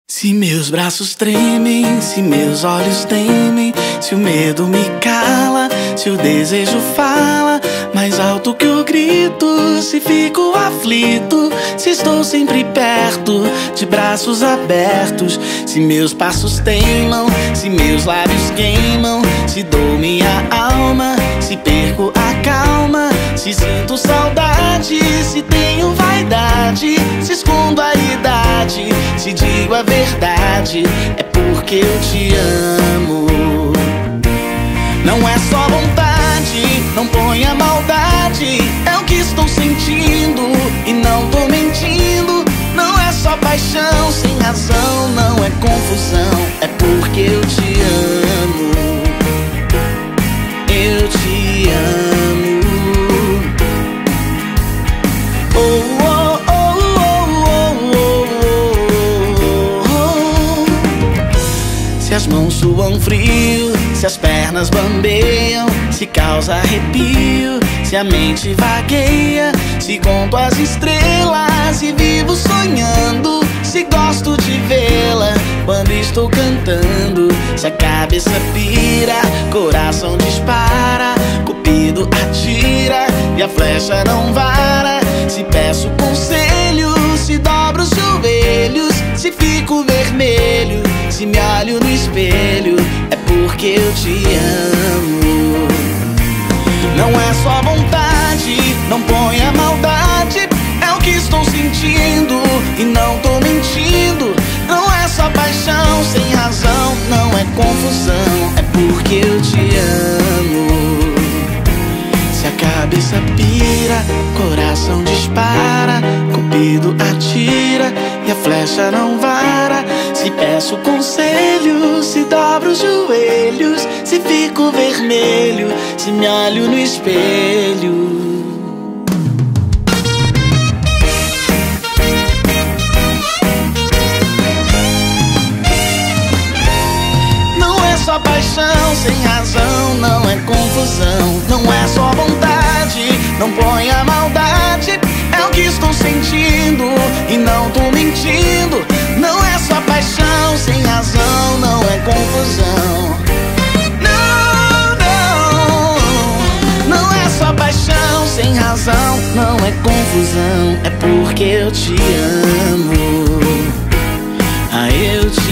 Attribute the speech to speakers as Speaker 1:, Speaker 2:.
Speaker 1: Se meus braços tremem, se meus olhos temem, se o medo me cala, se o desejo fala mais alto que o grito, se fico aflito, se estou sempre perto, de braços abertos, se meus passos teimam, se meus lábios queimam, se dou minha alma, se perco a calma, se sinto saudade, se tenho vaidade, se escondo a idade, se digo a verdade, é porque eu te amo. Não é só vontade, não ponha maldade, é o que estou sentindo e não tô mentindo. Não é só paixão sem razão, não é confusão, é porque eu te amo. Eu te amo. Oh, oh, oh, oh, oh, oh, oh. Se as mãos suam frio, se as pernas bambeiam, se causa arrepio, se a mente vagueia, se conto as estrelas e vivo sonhando, se gosto de vê-la quando estou cantando, se a cabeça pira, coração dispara, cupido atira e a flecha não vara, se peço conselho, se dobro os joelhos, se fico vermelho, se me olho no espelho, é porque eu te amo. Não é só vontade, não ponha maldade, é o que estou sentindo e não tô mentindo. Não é só paixão sem razão, não é confusão, é porque eu te amo. Se a cabeça pira, coração dispara, cupido atira e a flecha não vara, se peço conselho, se dobro os joelhos, se fico vermelho, se me olho no espelho. Não é só paixão sem razão, não é confusão, não é só vontade, não ponha maldade, é o que estou sentindo e não tô mentindo. Não é só paixão sem razão, não é confusão. Não, não, não é só paixão sem razão, não é confusão, é porque eu te amo. Ah, eu te